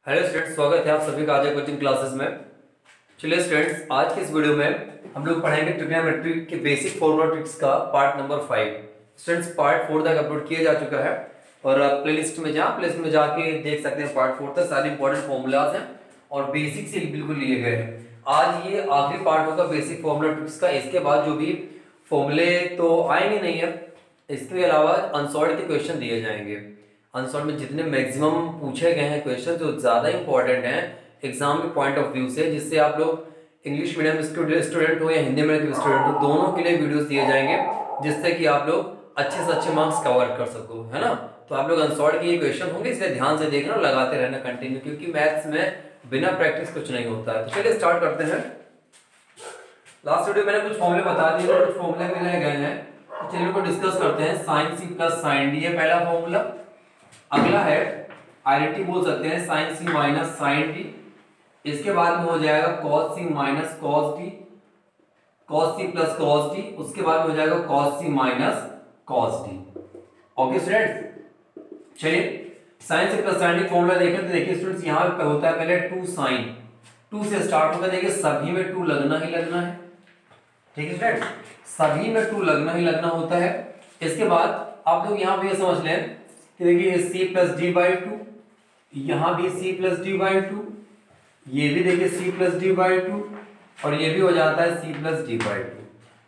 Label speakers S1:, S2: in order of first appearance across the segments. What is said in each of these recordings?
S1: Hello students, स्वागत है आप सभी का आज कोचिंग क्लासेस में। चलिए स्टूडेंट्स, आज के इस वीडियो में हम लोग पढ़ेंगे ट्रिग्नोमेट्री के बेसिक फॉर्मूला ट्रिक्स का पार्ट नंबर 5। स्टूडेंट्स, पार्ट 4 तक अपलोड किया जा चुका है और आप प्लेलिस्ट में जाके देख सकते हैं। पार्ट 4 तक सारे इंपॉर्टेंट फॉर्मूलाज हैं और बेसिक से बिल्कुल लिए गए हैं। आज ये आखिरी पार्ट होगा बेसिक फॉर्मूला ट्रिक्स का। इसके बाद जो भी फॉर्मूले तो आएंगे नहीं है, इसके अलावा अनसॉल्व्ड के क्वेश्चन दिए जाएंगे। अनसॉल्व में जितने मैक्सिमम पूछे गए हैं क्वेश्चन जो ज़्यादा इंपॉर्टेंट हैं एग्जाम के पॉइंट ऑफ व्यू से, जिससे आप लोग इंग्लिश मीडियम स्टूडेंट हो या हिंदी मीडियम के स्टूडेंट हो, दोनों के लिए वीडियोस दिए जाएंगे जिससे कि आप लोग अच्छे से अच्छे मार्क्स कवर कर सको, है ना। तो आप लोग अनसॉल्व के ये क्वेश्चन होंगे, इसलिए ध्यान से देखना और लगाते रहना कंटिन्यू, क्योंकि मैथ्स में बिना प्रैक्टिस कुछ नहीं होता है। तो चलिए स्टार्ट करते हैं। लास्ट वीडियो मैंने कुछ फॉर्मूले बता दिए, कुछ फॉर्मूले मिले गए हैं, तो चलिए उनको डिस्कस करते हैं। Sine C plus sine D है पहला फॉर्मूला। अगला है आइडेंटिटी बोल सकते हैं sine C minus sine D. इसके बाद में हो जाएगा cos C minus cos D, cos C plus cos D. उसके बाद में हो जाएगा cos C minus cos D. Okay students, चलिए sine C plus sine D formula देखें तो देखिए स्टूडेंट्स, यहाँ पे होता है पहले 2 साइन, 2 से स्टार्ट होगा। देखिए सभी में 2 लगना ही लगना है, ठीक है स्टूडेंट, सभी में 2 लगना ही लगना होता है। इसके बाद आप लोग यहाँ पे समझ लें कि देखिए c प्लस डी बाई 2, यहाँ भी c प्लस डी बाई 2, ये भी देखिए c प्लस डी बाई 2 और ये भी हो जाता है c प्लस डी बाई 2।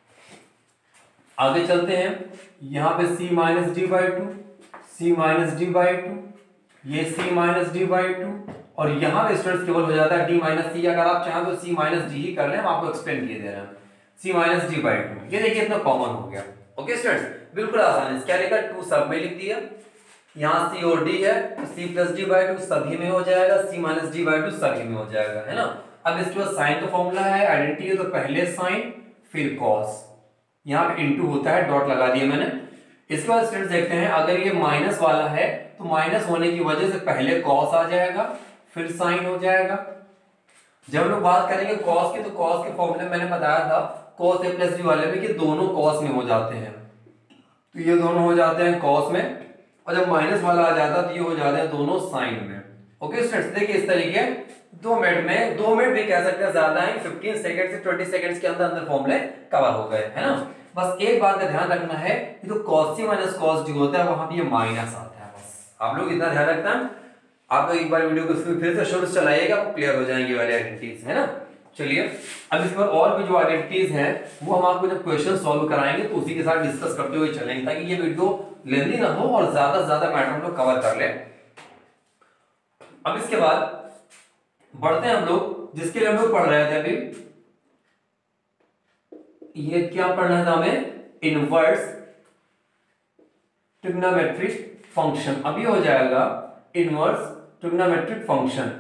S1: आगे चलते हैं, यहाँ पे c minus D by 2, c minus D by 2, ये c माइनस डी बाई 2 और यहाँ पे स्टूडेंट्स केवल हो जाता है d माइनस सी। अगर आप चाहें तो c माइनस डी ही कर लें, हम आपको एक्सप्लेन किए दे रहे हैं। c माइनस डी बाई 2 ये देखिए इतना कॉमन हो गया। ओके स्टूडेंट्स, बिल्कुल आसान है। क्या लिखा, 2 सब में लिख दिया, यहाँ c और d है तो c प्लस डी बाई 2 सभी में हो जाएगा, c माइनस डी बाई 2 सभी में हो जाएगा, है ना। अब इसके बाद साइन का फॉर्मूला है, आइडेंटिटी है, तो पहले साइन फिर कॉस, यहाँ पे इनटू होता है, डॉट लगा दिया मैंने। इसके बाद स्टूडेंट्स देखते हैं, अगर ये माइनस वाला है तो माइनस होने की वजह से पहले कॉस आ जाएगा फिर साइन हो जाएगा। जब हम लोग बात करेंगे कॉस की, तो कॉस के फॉर्मूले मैंने बताया था कॉस ए प्लस बी वाले में कि दोनों कॉस में हो जाते हैं, तो ये दोनों हो जाते हैं कॉस में, और जब माइनस वाला आ जाता है तो ये हो जाते हैं दोनों साइन में। ओके स्टूडेंट्स, देखिए इस तरीके 2 मिनट में, 2 मिनट भी कह सकते हैं, ज्यादा है 15 सेकंड से 20 सेकंड्स के अंदर अंदर फॉर्मूले कवर हो गए, है ना। बस एक बात का ध्यान रखना है कि जो cos c minus cos d होता है वहां भी ये माइनस आता है, बस आप लोग इतना ध्यान रखना है। आप लोग एक बार वीडियो को फिर से शुरू से चलाइएगा, आपको क्लियर हो जाएंगे वाले आइडेंटिटीज, है ना। चलिए अब इसके बाद और भी जो आइडेंटिटीज हैं वो हम आपको जब क्वेश्चन सॉल्व कराएंगे तो उसी के साथ डिस्कस करते हुए चलेंगे, ताकि ये वीडियो लेंदी ना हो और ज्यादा से ज्यादा मैटर हम लोग कवर कर ले। अब इसके बाद बढ़ते हैं हम लोग, जिसके लिए हम लोग पढ़ रहे थे अभी, ये क्या पढ़ना था हमें, इनवर्स ट्रिग्नोमेट्रिक फंक्शन। अभी हो जाएगा इनवर्स ट्रिग्नोमेट्रिक फंक्शन,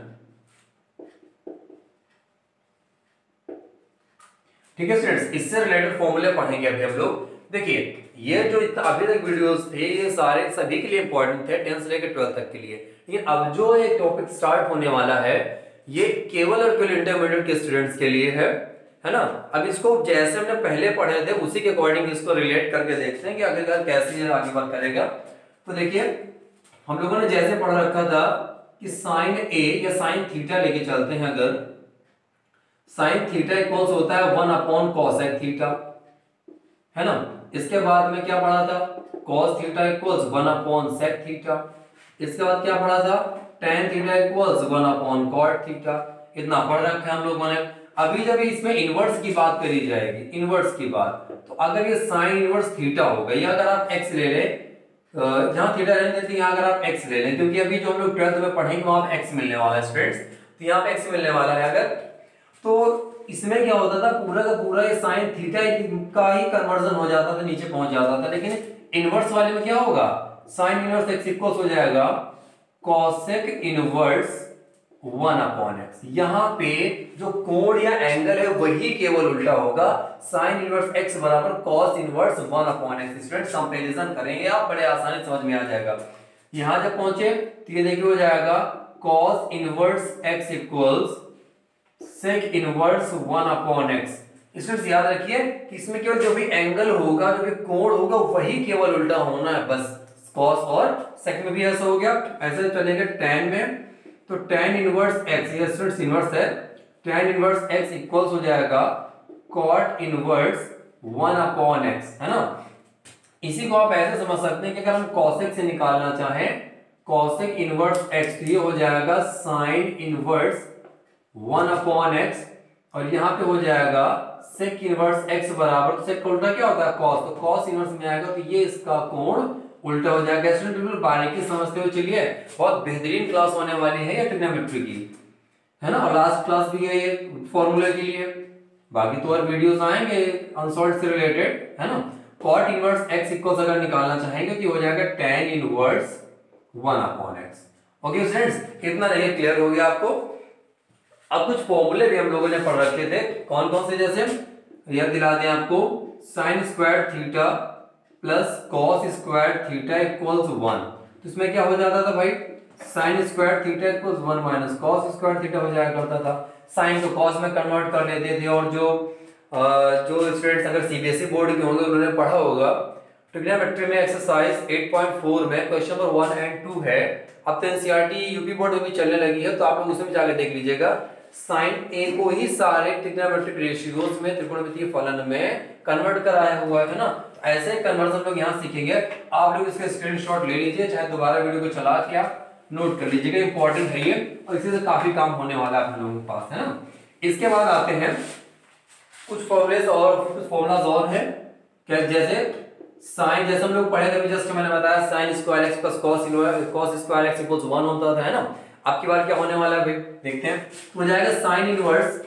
S1: ठीक है स्टूडेंट्स। इससे रिलेटेड फॉर्मूले पढ़ेंगे अभी हम लोग। देखिए ये जो अभी तक वीडियोस थे ये सारे सभी के लिए इंपॉर्टेंट थे, 10 से लेकर 12 तक के लिए, लेकिन अब जो ये टॉपिक स्टार्ट होने वाला है ये केवल और केवल इंटरमीडिएट के स्टूडेंट्स के लिए है ना। अब इसको जैसे हमने पहले पढ़े थे उसी के अकॉर्डिंग इसको रिलेट करके देखते हैं कि आखिरकार कैसे आगे वर्क करेगा। तो देखिए हम लोगों ने जैसे पढ़ रखा था कि साइन ए या साइन थीटा लेके चलते हैं, अगर साइन थीटा इक्वल्स होता है 1 अपॉन कॉसेक थीटा, है ना। इसके बाद में क्या पढ़ा था, cos theta equals 1 upon sec theta. इसके बाद क्या पढ़ा था, tan theta equals 1 upon cot theta. इतना पढ़ रखा है हम लोगों ने। अभी जब इसमें इनवर्स की बात करी जाएगी, इनवर्स की बात, तो अगर ये साइन इनवर्स थीटा हो गई, अगर आप एक्स ले लें, जहां थीटा रहने देते हैं यहाँ अगर आप एक्स ले लें, क्योंकि अभी जो हम लोग 12th में पढ़ेंगे वहां पे एक्स मिलने वाला है स्टूडेंट्स, तो यहाँ पे एक्स मिलने वाला है। अगर तो इसमें क्या होता था, पूरा का पूरा ये साइन थीटा का ही कन्वर्जन हो जाता था, नीचे पहुंच जाता था। लेकिन इनवर्स वाले में क्या होगा, साइन इनवर्स एक्स इक्वल्स हो जाएगा कॉसेक इनवर्स 1 अपॉन एक्स। यहाँ पे जो कोण या एंगल है वही केवल उल्टा होगा, साइन इनवर्स एक्स बराबर cos inverse 1 upon X. Students comparison करेंगे आप, बड़े आसानी समझ में आ जाएगा। यहां जब पहुंचे तो ये देखिए हो जाएगा cos inverse X equals sec inverse 1 upon X. Students याद रखिए कि इसमें केवल जो भी एंगल होगा, जो भी कोण होगा वही केवल उल्टा होना है, बस कॉस और सेक में भी ऐसा हो गया। ऐसे चलेंगे टेन में, तो tan इनवर्स x, ये स्टूडेंट्स इनवर्स है, tan इनवर्स x इक्वल्स हो जाएगा cot इनवर्स 1/x, है ना। इसी को आप ऐसे समझ सकते हैं कि अगर हम cosec से निकालना चाहें cosec इनवर्स x, तो ये हो जाएगा sin इनवर्स 1/x, और यहाँ पे हो जाएगा sec इनवर्स x बराबर, तो sec का उल्टा क्या होता है cos, तो cos इनवर्स में आएगा तो ये इसका कोण उल्टा हो जाएगा। स्टूडेंट बिल्कुल बारीकी समझते हुए चलिए, बहुत बेहतरीन क्लास होने वाली है ये ट्रिग्नोमेट्री की, है ना, और लास्ट क्लास भी है ये फॉर्मूले के लिए, बाकी तो और वीडियोस आएंगे अनसॉल्व्ड से रिलेटेड, है ना। cot इनवर्स x इक्वल्स अगर निकालना चाहेंगे तो ये हो जाएगा tan inverse 1/x। Okay students, कितना नहीं क्लियर हो गया आपको। अब कुछ फॉर्मूले भी हम लोगों ने पढ़ रखे थे, कौन कौन से, जैसे याद दिला दें आपको, sin square theta plus cos square theta equals 1, तो इसमें क्या हो जाता था भाई, sin square theta equals 1 minus cos square theta हो जाया करता था। sin को cos में कन्वर्ट कर लेते थे, और जो स्टूडेंट्स अगर सीबीएसई बोर्ड के होंगे उन्होंने पढ़ा होगा ट्रिग्नोमेट्री में एक्सरसाइज 8.4 में क्वेश्चन नंबर 1 एंड 2 है। अब तो एनसीईआरटी यूपी बोर्ड में भी चलने लगी है, तो आप लोग उसमें जाकर देख लीजिएगा। साइन ए को ही सारे ट्रिग्नोमेट्रिक रेशियोज में, त्रिकोणमितीय फलन में कन्वर्ट कराया हुआ है ना। ऐसे कन्वर्जन लोग यहाँ सीखेंगे, आप लोग इसके स्क्रीनशॉट ले लीजिए, चाहे दोबारा वीडियो को चला के आप नोट कर लीजिएगा, इंपॉर्टेंट है ये, और इसी से काफी काम होने वाला है आप लोगों के पास, है ना। इसके बाद आते हैं कुछ फॉर्मूलेस और कुछ फॉर्मूलाज और हैं, क्या, जैसे साइन, जैसे हम लोग पढ़े थे जस्ट मैंने बताया sin square x plus cos square x equals 1 होता था, है ना। आपकी बार क्या होने वाला है भाई, देखते हैं, हो जाएगा sin inverse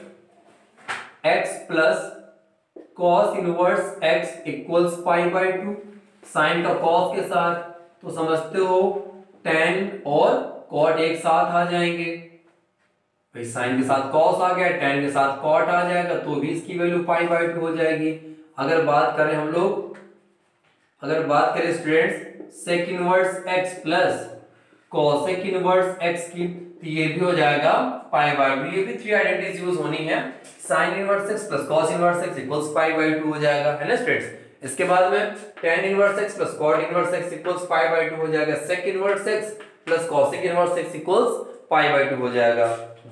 S1: x plus cos inverse x equals π/2, sin का cos के साथ, तो समझते हो tan और cot एक साथ आ जाएंगे भाई, sin के साथ cos आ गया, tan के साथ cot आ जाएगा, तो भी इसकी वैल्यू π/2 हो जाएगी। अगर बात करें हम लोग, अगर बात करें students sec inverse x plus cosec inverse x की, तो ये भी हो जाएगा π/2, ये भी 3 आइडेंटिटीज यूज होनी है, sin inverse x plus cos inverse x equals π/2 हो जाएगा, है ना स्टूडेंट्स। इसके बाद में tan inverse x plus cot inverse x equals π/2 हो जाएगा, sec inverse x plus cosec inverse x equals π/2 हो जाएगा।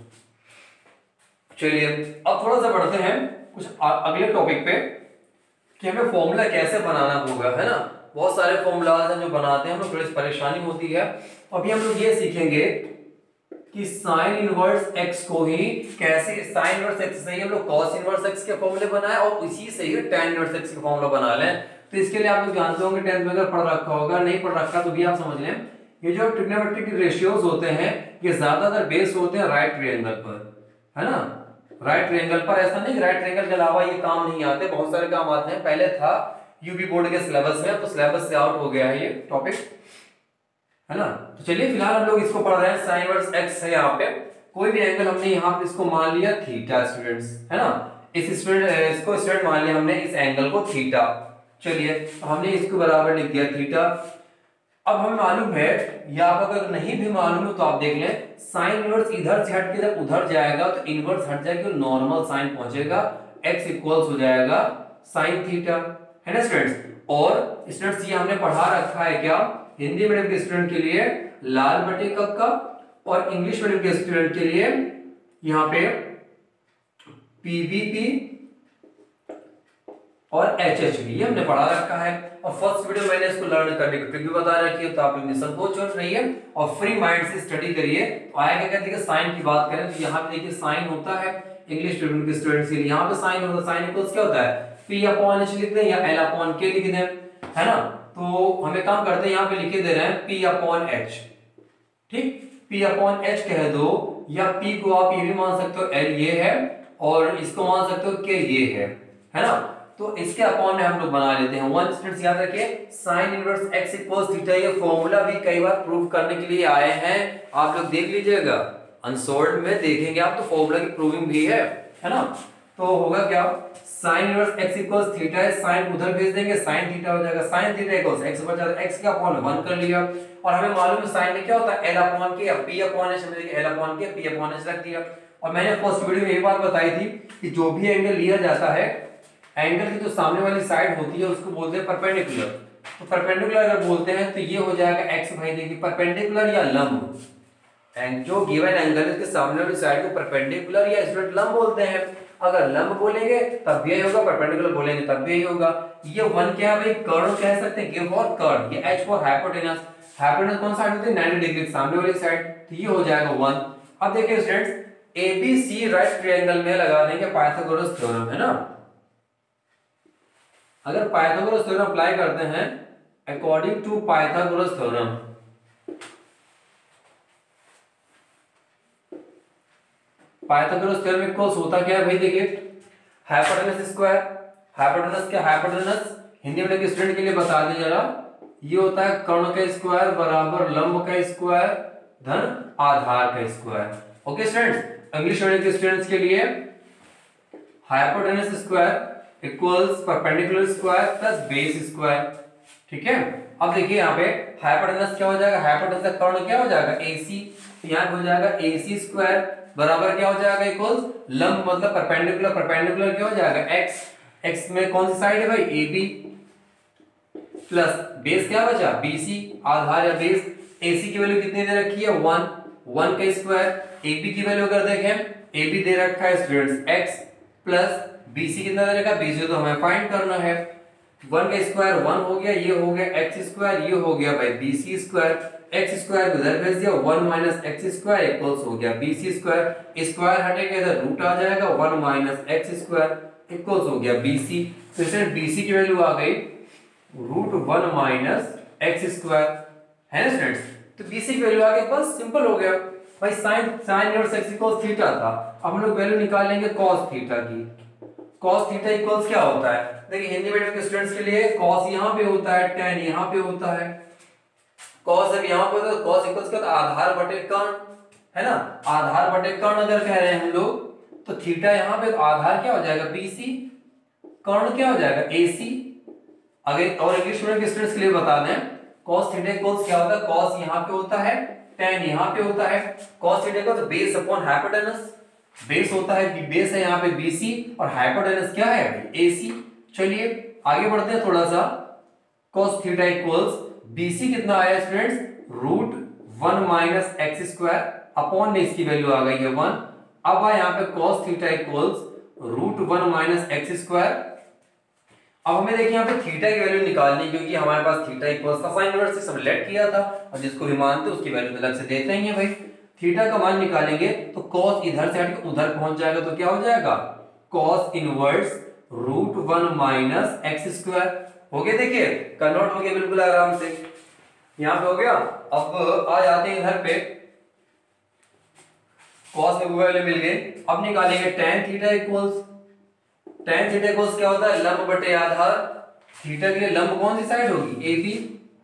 S1: चलिए अब थोड़ा सा बढ़ते हैं कुछ अगले टॉपिक पे कि हमें फॉर्मूला कैसे बनाना होगा, है ना। बहुत सारे फॉर्मूलाज हैं जो बनाते हैं हम लोग, थोड़ी परेशानी होती है। अभी हम लोग ये सीखेंगे कि sin इनवर्स x को ही कैसे, sin इनवर्स x से ही हम लोग cos इनवर्स x के फॉर्मूले बनाए और उसी से ही tan इनवर्स x का फॉर्मूला बना लें। तो इसके लिए आप लोग जानते होंगे, 10th में अगर पढ़ रखा होगा, नहीं पढ़ रखा तो भी आप समझ लें, ये जो ट्रिग्नोमेट्रिक रेशियोज होते हैं ये ज्यादातर बेस्ड होते हैं राइट ट्रायंगल पर, है ना। राइट ट्रायंगल पर, ऐसा नहीं राइट ट्रायंगल के अलावा ये काम नहीं आते, बहुत सारे काम आते हैं। पहले था यूपी बोर्ड के सिलेबस में, तो सिलेबस से आउट हो गया है ये टॉपिक, है ना। तो चलिए फिलहाल हम लोग इसको पढ़ रहे हैं, sin इनवर्स x है, यहाँ पे कोई भी एंगल हमने यहाँ पे इसको मान लिया थीटा स्टूडेंट्स, है ना। इसको स्टूडेंट मान लिया हमने इस एंगल को थीटा। चलिए हमने इसको बराबर लिख दिया थीटा। अब हमें मालूम है, या आप अगर नहीं भी मालूम हो तो आप देख लें, साइन इनवर्स इधर से हट के जब उधर जाएगा तो इनवर्स हट जाएगा, नॉर्मल साइन पहुंचेगा, x इक्वल्स हो जाएगा साइन थीटा, है ना स्टूडेंट्स। और स्टूडेंट्स ये हमने पढ़ा रखा है क्या, हिंदी मीडियम के स्टूडेंट के लिए लाल बटे कक्का, और इंग्लिश मीडियम के स्टूडेंट के लिए यहाँ पे पीवीपी और एचएचवी, ये हमने पढ़ा रखा है। और फर्स्ट वीडियो मैंने इसको लर्न करने की ट्रिक भी बता रखी है, तो आप लोग निसंकोच रहिए और फ्री माइंड से स्टडी करिए। तो आएगा क्या, देखिए साइन की बात करें तो यहाँ पे देखिए साइन होता है इंग्लिश मीडियम के स्टूडेंट्स के लिए, यहाँ पे साइन होता है, साइन इक्वल्स क्या होता है, p/h लिख दें या l/k लिख दें, है ना। तो हमें काम करते हैं, यहाँ पे लिखे दे रहे हैं p/h, ठीक, p/h कह दो, या p को आप ये भी मान सकते हो l ये है, और इसको मान सकते हो k ये है ना। तो इसके अपॉन में हम लोग बना लेते हैं 1। स्टूडेंट्स याद रखिए sin inverse x equals theta, ये फॉर्मूला भी कई बार प्रूव करने के लिए आए हैं, आप लोग देख लीजिएगा, अनसोल्ड में देखेंगे आप तो फॉर्मूला की प्रूविंग भी है ना। तो होगा क्या, sin inverse x equals theta है, sin उधर भेज देंगे, sin थीटा हो जाएगा, sin थीटा इक्वल्स x बचा, x का अपॉन 1 कर लिया, और हमें मालूम है sin में क्या होता है l/k या p/h, हमने देखिए l/k p/h रख दिया। और मैंने फर्स्ट वीडियो में ये बात बताई थी कि जो भी एंगल लिया जाता है, एंगल की जो सामने वाली साइड होती है उसको बोलते हैं परपेंडिकुलर। तो परपेंडिकुलर अगर बोलते हैं तो ये हो जाएगा x, भाई देखिए परपेंडिकुलर या लंब, एंड जो गिवन एंगल है उसके सामने वाली साइड को परपेंडिकुलर या स्टूडेंट लंब बोलते हैं। अगर लंब बोलेंगे तब भी यही होगा, परपेंडिकुलर बोलेंगे तब भी यही होगा। ये वन क्या है भाई, कर्ण कह सकते हैं, गिव फॉर कर्ण। ये एच फॉर हाइपोटेनस, हाइपोटेनस कौन साइड होती है 90 डिग्री सामने वाली साइड, तो ये हो जाएगा वन। अब देखिए स्टूडेंट्स एबीसी राइट ट्रायंगल में लगा देंगे पाइथागोरस थ्योरम, है ना। अगर पाइथागोरस थ्योरम अप्लाई करते हैं according to Pythagoras theorem, Pythagoras theorem equals होता क्या है भाई, देखिए हाइपोटेनस स्क्वायर, हाइपोटेनस क्या, हाइपोटेनस हिंदी में स्टूडेंट के लिए बता दें जरा, ये होता है कर्ण का स्क्वायर बराबर लंब का स्क्वायर धन आधार का square. Okay students, English medium के स्टूडेंट्स के लिए hypotenuse square equals perpendicular square plus base square, ठीक है। अब देखिए यहाँ पे हाइपोटेनस क्या हो जाएगा, हाइपोटेनस का कर्ण क्या हो जाएगा AC, यहाँ हो जाएगा AC स्क्वायर बराबर क्या हो जाएगा इक्वल्स लंब मतलब परपेंडिकुलर, परपेंडिकुलर क्या हो जाएगा x, x में कौन सी साइड है भाई AB प्लस बेस क्या बचा BC, आधार या बेस। AC की वैल्यू कितनी दे रखी है 1, 1 का स्क्वायर। AB की वैल्यू अगर देखें, AB दे रखा है स्टूडेंट्स x प्लस BC कितना दे रखा है, BC तो हमें फाइंड करना है। 1 का स्क्वायर 1 हो गया, ये हो गया x स्क्वायर, ये हो गया भाई BC स्क्वायर, x स्क्वायर उधर भेज दिया 1 माइनस x स्क्वायर इक्वल्स हो गया BC स्क्वायर, स्क्वायर हटेगा इधर रूट आ जाएगा 1 माइनस x स्क्वायर इक्वल्स हो गया BC। तो इसमें BC की वैल्यू आ गई रूट 1 माइनस x स्क्वायर, है ना स्टूडेंट्स। तो BC की वैल्यू आ गई, बस सिंपल हो गया भाई। sin inverse x equals theta था, अब हम लोग वैल्यू निकाल लेंगे cos थीटा की। cos थीटा इक्वल्स क्या होता है, देखिए हिंदी मीडियम के स्टूडेंट्स के लिए cos यहाँ पे होता है, tan यहाँ पे होता है। cos अब यहाँ पे होता है, cos इक्वल्स क्या होता है आधार बटे कर्ण, है ना। आधार बटे कर्ण अगर कह रहे हैं हम लोग तो थीटा यहाँ पे तो आधार क्या हो जाएगा BC, कर्ण क्या हो जाएगा AC। अगर और इंग्लिश मीडियम के स्टूडेंट्स के लिए बता दें cos थीटा इक्वल्स क्या होता है, cos यहाँ पे होता है, tan यहाँ पे होता है। cos थीटा का तो बेस अपॉन हाइपोटेनस, बेस होता है कि बेस है यहाँ पे BC और हाइपोटेनस क्या है AC। चलिए आगे बढ़ते हैं थोड़ा सा। cos थीटा इक्वल्स BC कितना आया students root 1 minus x square upon में इसकी वैल्यू आ गई है 1। अब आया यहाँ पे cos theta equals root 1 minus x square. अब हमें देखिए यहाँ पे थीटा की वैल्यू निकालनी, क्योंकि हमारे पास थीटा इक्वल्स था sin इनवर्स से सबलेट किया था और जिसको भी मानते उसकी वैल्यू अलग से देते ही है भाई। थीटा का मान निकालेंगे तो cos इधर से हट के उधर पहुंच जाएगा तो क्या हो जाएगा cos inverse root 1 minus x square. हो गया, देखिए कन्वर्ट हो गया बिल्कुल आराम से, यहाँ पे हो गया। अब आ जाते हैं इधर पे, cos में वैल्यू मिल गई। अब निकालेंगे tan theta equals, tan theta equals क्या होता है लंब बटे आधार। थीटा के लिए लंब कौन सी साइड होगी AB,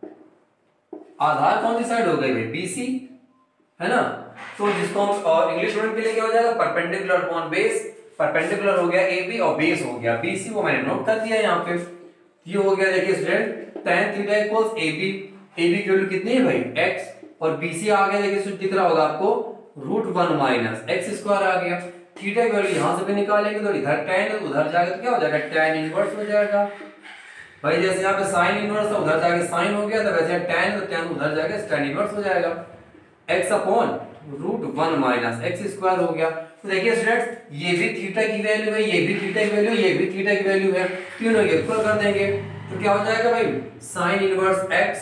S1: आधार कौन सी साइड हो गई भाई BC, है ना। तो जिसको हम और इंग्लिश मीडियम के लिए क्या हो जाएगा परपेंडिकुलर अपॉन बेस, परपेंडिकुलर हो गया AB और बेस हो गया BC, वो मैंने नोट कर दिया यहाँ पे। ये हो गया देखिए student tan theta equals AB, AB की वैल्यू कितनी है भाई x और BC आ गया, देखिए दिख रहा होगा आपको रूट 1 माइनस x स्क्वायर आ गया। थीटा की वैल्यू यहां से भी निकालेंगे तो इधर tan उधर जाके तो क्या हो जाएगा tan इनवर्स हो जाएगा भाई। जैसे यहाँ पे sin इनवर्स था उधर जाके sin हो गया, तो वैसे tan तो tan उधर जाके tan इनवर्स हो जाएगा x upon root 1 minus x square हो गया। तो देखिए स्टूडेंट्स ये भी थीटा की वैल्यू है, ये भी थीटा की वैल्यू, ये भी थीटा की वैल्यू है, तीनों को इक्वल कर देंगे तो क्या हो जाएगा भाई sin inverse x,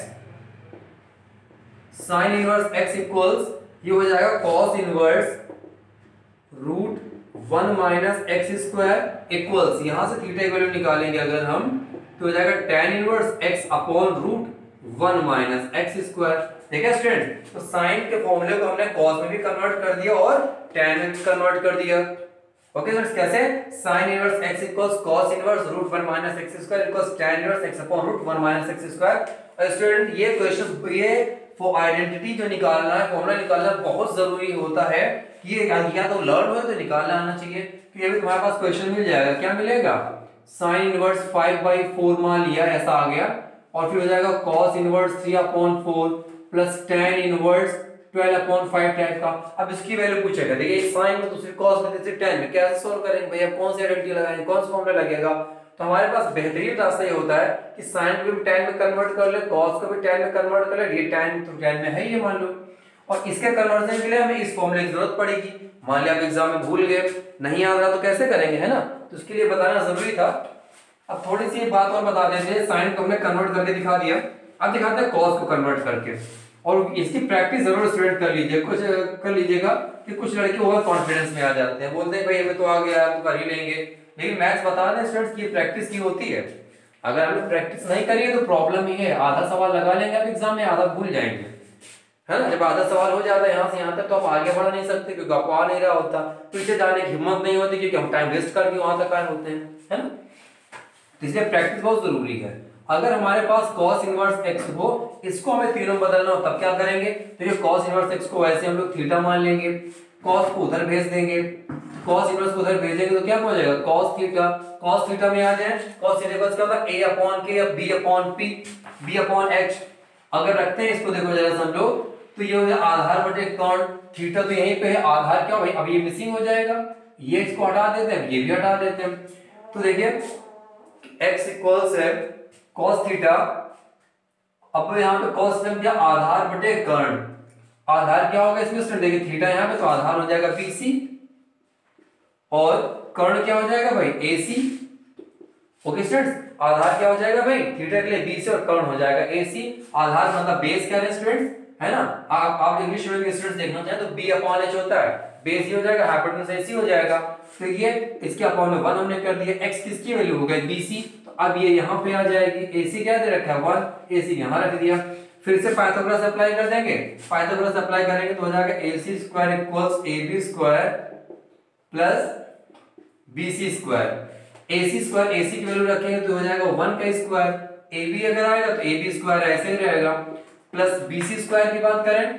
S1: sin inverse x equals ये हो जाएगा cos inverse root 1 minus x square equals, यहां से थीटा की वैल्यू निकालेंगे अगर हम तो हो जाएगा tan inverse x upon root 1 minus x square. ठीक है स्टूडेंट, तो sin के फॉर्मूले को हमने cos में भी कन्वर्ट कर दिया और tan में भी कन्वर्ट कर दिया। ओके स्टूडेंट्स, कैसे sin inverse x equals cos inverse root 1 minus x square equals tan inverse x upon root 1 minus x square. और स्टूडेंट ये क्वेश्चन ये फॉर आइडेंटिटी जो निकालना है, फॉर्मूला निकालना बहुत जरूरी होता है। ये या तो लर्न हो तो निकालना आना चाहिए, क्योंकि अभी तुम्हारे पास क्वेश्चन मिल जाएगा, क्या मिलेगा sin इनवर्स 5/4 मान लिया ऐसा आ गया, और फिर हो जाएगा cos inverse 3/4 plus tan inverse 12/5 type का। अब इसकी वैल्यू पूछेगा, देखिए sin में दूसरी cos में तीसरी tan में कैसे सॉल्व करेंगे भैया, कौन सी आइडेंटिटी लगाएंगे, कौन सा फॉर्मूला लगेगा। तो हमारे पास बेहतरीन रास्ता ये होता है कि sin को भी tan में कन्वर्ट कर ले, cos को भी tan में कन्वर्ट कर ले, ये tan तो tan में है ये मान लो, और इसके कन्वर्जन के लिए हमें इस फॉर्मूले की जरूरत पड़ेगी। मान लिया आप एग्जाम में भूल गए, नहीं याद रहा तो कैसे करेंगे, है ना। तो उसके लिए बताना जरूरी था। अब थोड़ी सी बात और बता देते हैं। साइन को हमने कन्वर्ट करके दिखा दिया, अब दिखाते हैं कॉस को कन्वर्ट करके। और इसकी प्रैक्टिस जरूर स्टूडेंट कर लीजिए, कुछ कर लीजिएगा कि कुछ लड़के ओवर कॉन्फिडेंस में आ जाते हैं, बोलते हैं भाई हमें तो आ गया तो कर ही लेंगे। लेकिन मैथ्स बता दें स्टूडेंट्स की प्रैक्टिस की होती है। अगर हमने प्रैक्टिस नहीं करी है तो प्रॉब्लम ही है। आधा सवाल लगा लेंगे आप एग्जाम में, आधा भूल जाएंगे, है ना। जब आधा सवाल हो जाता है यहाँ से यहाँ तक तो आप आगे बढ़ नहीं सकते, क्योंकि आपको आ नहीं रहा होता, पीछे जाने की हिम्मत नहीं होती, क्योंकि हम टाइम वेस्ट करके वहां तक आए होते हैं, है ना। तो इसलिए प्रैक्टिस बहुत जरूरी है। अगर हमारे पास cos इनवर्स x हो, इसको हमें तीनों बदलना हो, तब क्या करेंगे, तो ये cos इनवर्स x को वैसे हम लोग थीटा मान लेंगे, cos को उधर भेज देंगे, cos इनवर्स को उधर भेजेंगे तो क्या हो जाएगा cos थीटा में आ जाए। cos थीटा का क्या होता है a अपॉन k या b upon p b upon h। अगर रखते हैं इसको, देखो जरा समझो, तो ये हो जाए आधार बटे कर्ण, थीटा तो यहीं पे है, आधार क्या भाई अब ये मिसिंग हो जाएगा, ये इसको हटा देते हैं, ये भी हटा देते हैं। तो देखिए x इक्वल्स है cos थीटा, अब यहाँ पे cos थीटा क्या आधार बटे कर्ण, आधार क्या होगा इसमें स्टूडेंट, देखिए थीटा यहाँ पे तो आधार हो जाएगा BC और कर्ण क्या हो जाएगा भाई AC। ओके स्टूडेंट्स, आधार क्या हो जाएगा भाई थीटा के लिए BC और कर्ण हो जाएगा AC। आधार मतलब बेस क्या है स्टूडेंट्स, है ना। आप इंग्लिश मीडियम के स्टूडेंट्स देखना चाहे तो B अपॉन H होता है, बेस ही हो जाएगा, हाइपोटेन्यूज AC हो जाएगा। तो ये इसके अपॉन में 1 हमने कर दिया, x किसकी वैल्यू हो गई BC, तो अब ये यहाँ पे आ जाएगी, AC क्या दे रखा है 1, AC यहाँ रख दिया। फिर से पाइथागोरस अप्लाई कर देंगे, पाइथागोरस अप्लाई करेंगे तो हो जाएगा AC square equals AB square plus BC square. AC square AC की वैल्यू रखेंगे तो हो जाएगा 1 का स्क्वायर, AB अगर आएगा तो AB स्क्वायर ऐसे ही रहेगा, प्लस BC स्क्वायर की बात करें,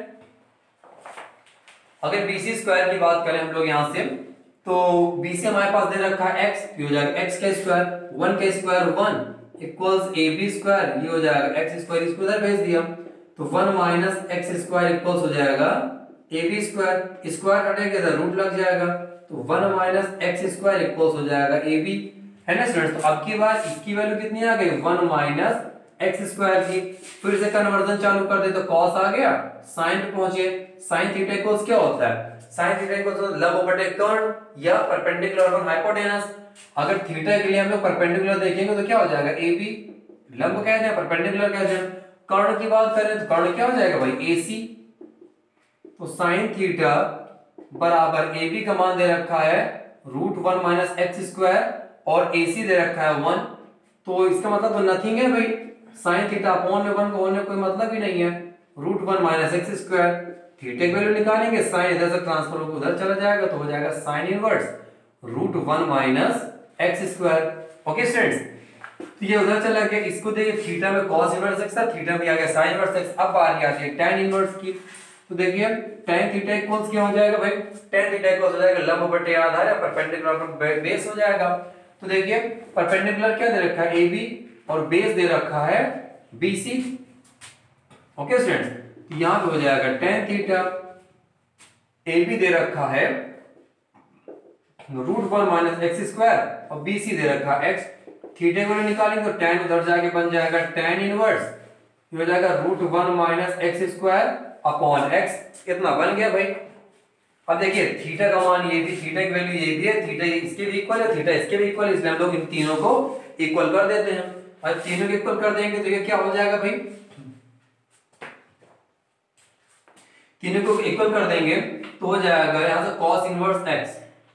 S1: अगर BC स्क्वायर की बात करें हम लोग यहां से, तो BC हमारे पास दे रखा है x, ये हो जाएगा x का स्क्वायर, 1 का स्क्वायर 1 इक्वल्स AB स्क्वायर, ये हो जाएगा x स्क्वायर, इसको इधर भेज दिया तो 1 माइनस x स्क्वायर इक्वल्स हो जाएगा AB स्क्वायर, स्क्वायर हटेगा इधर रूट लग जाएगा तो 1 माइनस x स्क्वायर इक्वल्स हो जाएगा AB, है ना स्टूडेंट्स। तो अब की बार इसकी वैल्यू कितनी आ गई 1 माइनस x स्क्वायर की। फिर से कन्वर्जन चालू कर दे तो cos आ गया, sin पे पहुंचे, sin थीटा इक्वल्स क्या होता है, sin थीटा इक्वल्स लंब बटे कर्ण या परपेंडिकुलर अपॉन हाइपोटेनस। अगर थीटा के लिए हम लोग परपेंडिकुलर देखेंगे तो क्या हो जाएगा AB, लंब कहते हैं परपेंडिकुलर कहते हैं। कर्ण की बात करें तो कर्ण क्या हो जाएगा भाई AC, तो sin थीटा बराबर AB का मान दे रखा है √1 माइनस x स्क्वायर और AC दे रखा है 1, तो इसका मतलब तो नथिंग है भाई, sin थीटा अपॉन में 1 को होने कोई मतलब ही नहीं है, √1 माइनस x स्क्वायर। थीटा की वैल्यू निकालेंगे, sin इधर से ट्रांसफर होकर उधर चला जाएगा तो हो जाएगा sin inverse √1 minus x square. Okay students, तो ये उधर चला गया, इसको देखिए थीटा में cos इनवर्स x था, थीटा में आ गया sin इनवर्स x। अब बारी आती है tan इनवर्स की, तो देखिए tan थीटा इक्वल्स क्या हो जाएगा भाई, tan थीटा इक्वल्स हो जाएगा लंब बटे आधार या परपेंडिकुलर पर बेस हो जाएगा। तो देखिए परपेंडिकुलर क्या दे रखा है AB और बेस दे रखा है BC। ओके स्टूडेंट, यहां पे हो जाएगा tan थीटा, AB दे रखा है √1 माइनस x स्क्वायर और BC दे रखा है x। थीटा को निकालेंगे तो tan उधर जाके बन जाएगा tan इनवर्स, ये हो जाएगा √1 minus x square upon x, कितना बन गया भाई। अब देखिए थीटा का मान ये भी, थीटा की वैल्यू ये भी है, थीटा इसके भी इक्वल है, थीटा इसके भी इक्वल है, इसलिए हम लोग इन तीनों को इक्वल कर देते हैं। और तीनों को इक्वल कर देंगे तो ये क्या हो जाएगा भाई, तीनों को इक्वल कर देंगे तो हो जाएगा यहां से cos inverse x,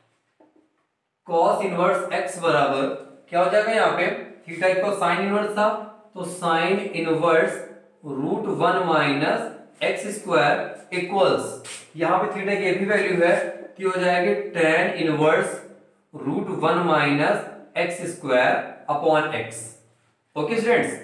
S1: cos inverse x बराबर क्या हो जाएगा, यहाँ पे थीटा इक्वल sin इनवर्स था तो sin inverse √1 minus x square equals, यहाँ पे थीटा की भी वैल्यू है कि हो जाएगी tan inverse √1 minus x square upon x। Okay students,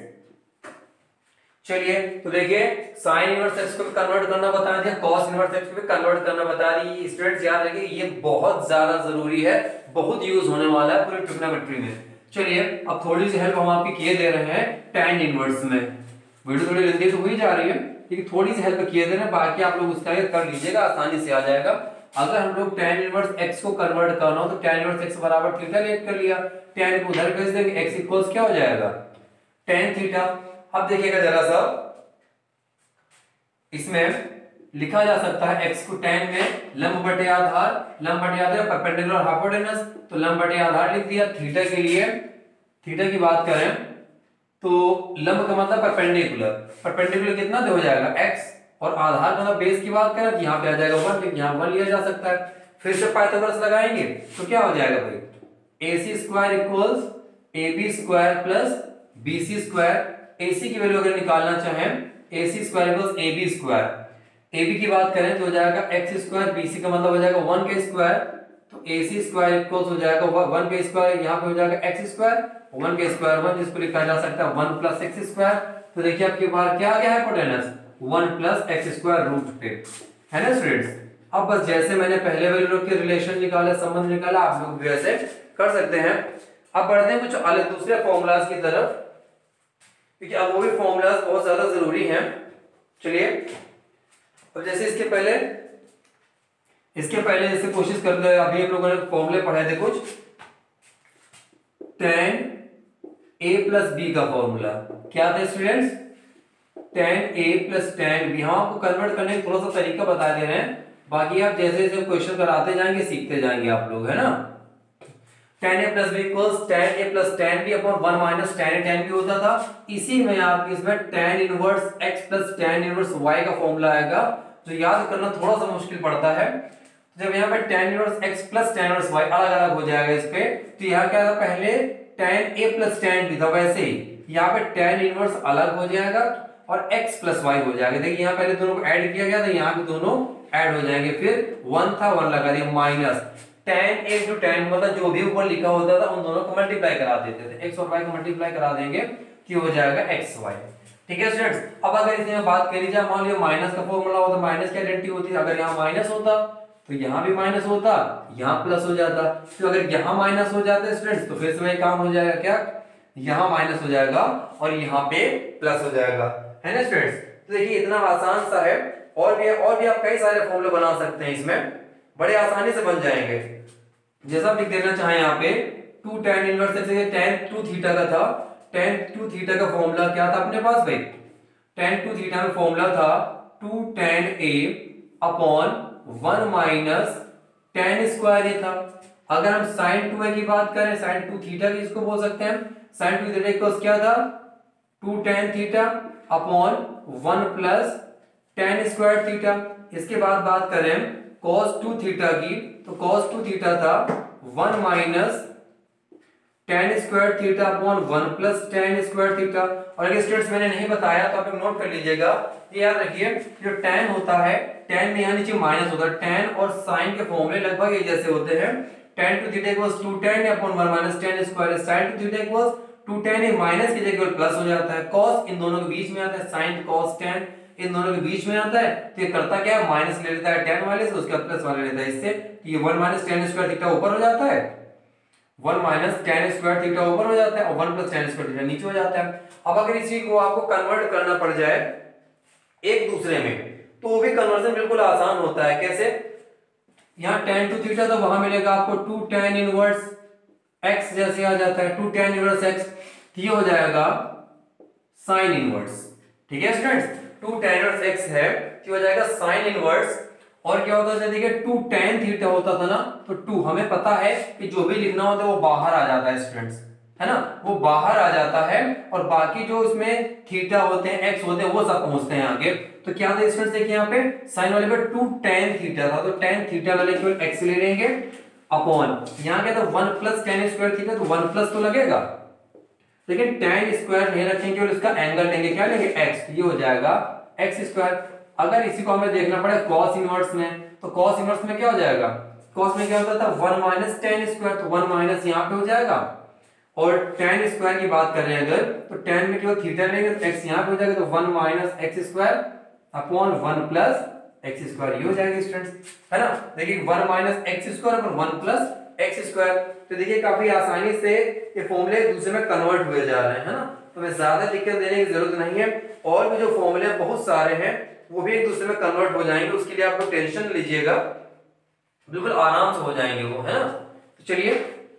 S1: चलिए तो देखिए sin इनवर्स x को भी कन्वर्ट करना बता दिया, cos इनवर्स x को भी कन्वर्ट करना बता दी। स्टूडेंट्स याद रखिए ये बहुत ज्यादा जरूरी है, बहुत यूज होने वाला है पूरी ट्रिग्नोमेट्री में। चलिए अब थोड़ी सी हेल्प हम आपकी किए दे रहे हैं tan इनवर्स में। वीडियो थोड़ी लंबी तो हो ही जा रही है लेकिन थोड़ी सी हेल्प किए दे रहे हैं, बाकी आप लोग उसका कर लीजिएगा, आसानी से आ जाएगा। अगर हम लोग tan इनवर्स x को कन्वर्ट करना हो तो tan इनवर्स x बराबर थीटा लेट कर लिया, tan को उधर भेज देंगे, x इक्वल्स क्या हो जाएगा tan थीटा। अब देखिएगा जरा सा इसमें लिखा जा सकता है x को tan में लंब बटे आधार, लंब बटे आधार परपेंडिकुलर हाइपोटेनस, तो लंब बटे आधार लिख दिया। थीटा के लिए, थीटा की बात करें तो लंब का मतलब परपेंडिकुलर, परपेंडिकुलर कितना हो जाएगा x, और आधार का मतलब बेस की बात करें तो यहाँ पे आ जाएगा 1, लेकिन यहाँ 1 लिया जा सकता है। फिर से पाइथागोरस लगाएंगे तो क्या हो जाएगा भाई, AC square equals AB square plus BC square. AC की वैल्यू अगर निकालना चाहें, AC square equals AB square, AB की बात करें तो हो जाएगा x स्क्वायर, BC का मतलब हो जाएगा 1 का स्क्वायर, तो AC स्क्वायर इक्वल्स हो जाएगा 1 का स्क्वायर, यहाँ पे हो जाएगा x स्क्वायर, 1 का स्क्वायर 1, जिसको लिखा जा सकता है 1 प्लस x स्क्वायर। तो देखिए आपके बाहर क्या आ गया है hypotenuse 1 plus x square root पे, है ना स्टूडेंट्स। अब बस जैसे मैंने पहले वैल्यू रख के रिलेशन निकाला, संबंध निकाला, आप लोग भी वैसे कर सकते हैं। अब बढ़ते हैं कुछ अलग दूसरे फॉर्मूलाज की तरफ, क्योंकि अब वो भी फॉर्मूलाज बहुत ज्यादा जरूरी हैं। चलिए अब जैसे इसके पहले जैसे कोशिश करते हैं, अभी हम लोगों ने फॉर्मूले पढ़े थे कुछ, tan a प्लस बी का फॉर्मूला क्या था students, tan a plus tan b। हम आपको कन्वर्ट करने का थोड़ा सा तरीका बता दे रहे हैं, बाकी आप जैसे जैसे क्वेश्चन कराते जाएंगे सीखते जाएंगे आप लोग, है ना। tan a plus B equals tan a plus tan b upon 1 minus tan a tan b होता था। इसी में आपके इसमें tan inverse x plus tan inverse y का फॉर्मूला आएगा, जो याद करना थोड़ा सा मुश्किल पड़ता है। जब यहाँ पे tan inverse x plus tan inverse y अलग अलग हो जाएगा इस पे, तो यहाँ क्या था, पहले tan a plus tan b था, वैसे ही यहाँ पे tan इनवर्स अलग हो जाएगा और x प्लस y हो जाएगा। देखिए यहाँ पहले दोनों को ऐड किया गया था, यहाँ भी दोनों ऐड हो जाएंगे, फिर 1 था 1 लगा दिया, minus tan a two tan, मतलब जो भी ऊपर लिखा होता था उन दोनों को मल्टीप्लाई करा देते थे, x और y को मल्टीप्लाई करा देंगे कि हो जाएगा xy। ठीक है स्टूडेंट्स। अब अगर इसमें बात करी जाए, मान लिया माइनस का फॉर्मूला होता, माइनस की आइडेंटिटी होती है, अगर यहाँ माइनस होता तो यहाँ भी माइनस होता, यहाँ प्लस हो जाता। तो अगर यहाँ माइनस हो जाता है स्टूडेंट्स, तो फिर से वही काम हो जाएगा, क्या, यहाँ माइनस हो जाएगा और यहाँ पे प्लस हो जाएगा, है ना स्टूडेंट्स। तो देखिए इतना आसान सा है, और भी आप कई सारे फॉर्मूले बना सकते हैं, इसमें बड़े आसानी से बन जाएंगे। जैसा आप लिख देना चाहें यहाँ पे 2 tan इनवर्स tan 2 थीटा का था, tan 2 थीटा का फॉर्मूला क्या था अपने पास भाई, tan 2 थीटा में फॉर्मूला था 2 tan a upon 1 minus tan square ये था। अगर हम sin 2a की बात करें, sin 2 थीटा की इसको बोल सकते हैं, sin 2 थीटा इक्वल्स क्या था 2 tan theta upon 1 plus tan square theta. इसके बाद बात करें cos 2 थीटा की, तो cos 2 थीटा था 1 minus tan square theta upon 1 plus tan square theta. और अगर स्टूडेंट्स मैंने नहीं बताया तो आप लोग नोट कर लीजिएगा, ये याद रखिए, जो tan होता है, tan में यहाँ नीचे माइनस होता है, tan और sin के फॉर्मूले लगभग एक जैसे होते हैं। tan 2 theta equals 2 tan upon 1 minus tan square, sin 2 theta equals 2 tan है, माइनस की जगह प्लस हो जाता है, cos इन दोनों के बीच में आता है, sin cos tan इन दोनों के बीच में आता है, तो ये करता क्या है, माइनस ले लेता है tan वाले से, उसके बाद प्लस वाले लेता है, इससे ये 1 माइनस tan स्क्वायर थीटा ऊपर हो जाता है, 1 माइनस tan स्क्वायर थीटा ऊपर हो जाता है और 1 प्लस tan स्क्वायर थीटा नीचे हो जाता है। अब अगर इसी को आपको कन्वर्ट करना पड़ जाए एक दूसरे में, तो वो भी कन्वर्जन बिल्कुल आसान होता है। कैसे, यहाँ tan 2 थीटा तो वहां मिलेगा आपको 2 tan इनवर्स x जैसे आ जाता है, 2 tan इनवर्स x, ये हो जाएगा sin इनवर्स। ठीक है स्टूडेंट्स, 2 tan इनवर्स x है, ये हो जाएगा sin इनवर्स। और क्या होता है, देखिए 2 tan थीटा होता था ना, तो 2 हमें पता है कि जो भी लिखना होता है वो बाहर आ जाता है स्टूडेंट्स, है ना, वो बाहर आ जाता है, और बाकी जो इसमें थीटा होते हैं x होते हैं वो सब पहुंचते हैं आगे। तो क्या था स्टूडेंट्स, देखिए यहाँ पे साइन वाले पे 2 tan थीटा था, तो tan थीटा वाले केवल x ले लेंगे अपॉन, यहाँ क्या था 1 प्लस tan स्क्वायर थीटा, तो 1 प्लस तो लगेगा, लेकिन tan स्क्वायर नहीं रखेंगे, केवल इसका एंगल लेंगे, क्या लेंगे x, ये हो जाएगा x स्क्वायर। अगर इसी को हमें देखना पड़े cos इनवर्स में, तो cos इनवर्स में क्या हो जाएगा, cos में क्या होता था 1 माइनस tan स्क्वायर, तो 1 माइनस यहाँ पे हो जाएगा, और tan स्क्वायर की बात कर रहे हैं अगर, तो tan में केवल थीटा लेंगे तो x यहाँ पे हो जाएगा, तो 1 minus x square upon 1 plus x square, ये हो जाएगा स्टूडेंट्स, है ना। देखिए 1 minus x square upon 1 plus x square, तो देखिए काफी आसानी से ये फॉर्मूले एक दूसरे में कन्वर्ट हुए जा रहे हैं, है ना, तो हमें ज्यादा दिक्कत देने की जरूरत नहीं है। और भी जो फॉर्मूले बहुत सारे हैं वो भी एक दूसरे में कन्वर्ट हो जाएंगे, उसके लिए आप लोग टेंशन लीजिएगा, बिल्कुल आराम से हो जाएंगे वो, है ना। तो चलिए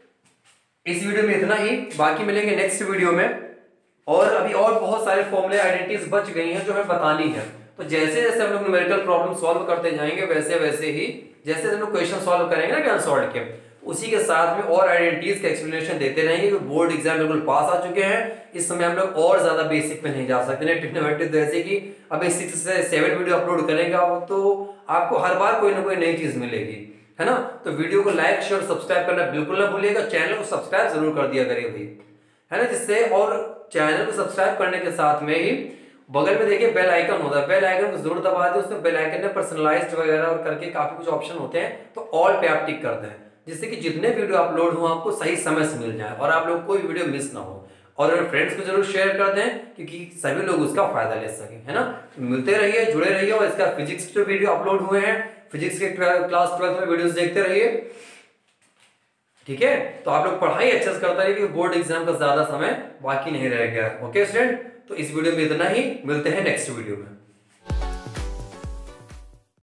S1: इस वीडियो में इतना ही, बाकी मिलेंगे नेक्स्ट वीडियो में। और अभी और बहुत सारे फॉर्मूले आइडेंटिटीज बच गई हैं जो हमें बतानी है, तो जैसे जैसे हम लोग न्यूमेरिकल प्रॉब्लम सॉल्व करते जाएंगे वैसे वैसे ही जैसे हम लोग क्वेश्चन सॉल्व करेंगे ना अनसॉल्व के, उसी के साथ में और आइडेंटिटीज का एक्सप्लेनेशन देते रहेंगे। बोर्ड एग्जाम बिल्कुल पास आ चुके हैं, इस समय हम लोग और ज्यादा बेसिक पे नहीं जा सकते। ट्रिग्नोमेट्री जैसे कि अभी 6 से 7 वीडियो अपलोड करेंगे तो आपको हर बार कोई ना कोई नई चीज मिलेगी, है ना। तो वीडियो को लाइक शेयर सब्सक्राइब करना बिल्कुल ना भूलिएगा, चैनल को सब्सक्राइब जरूर कर दिया करिए भाई, है ना। जिससे और चैनल को सब्सक्राइब करने के साथ में ही बगल में देखिए बेल आइकन होता है, बेल आइकन को जरूर दबा दें। उसमें बेल आइकन में पर्सनलाइज्ड वगैरह और करके काफी कुछ ऑप्शन होते हैं, तो ऑल पे आप टिक कर दें, जिससे कि जितने वीडियो अपलोड हो आपको सही समय से मिल जाए और आप लोग कोई वीडियो मिस ना हो। और फ्रेंड्स को जरूर शेयर कर दें क्योंकि सभी लोग उसका फायदा ले सकें, है ना। मिलते रहिए, जुड़े रहिए और इसका फिजिक्स के जो वीडियो अपलोड हुए हैं, फिजिक्स के क्लास 12 में वीडियोस देखते रहिए, ठीक है। तो आप लोग पढ़ाई अच्छे से करते रहिए क्योंकि बोर्ड एग्जाम का ज्यादा समय बाकी नहीं रह गया। ओके स्टूडेंट, तो इस वीडियो में इतना ही, मिलते हैं नेक्स्ट वीडियो में।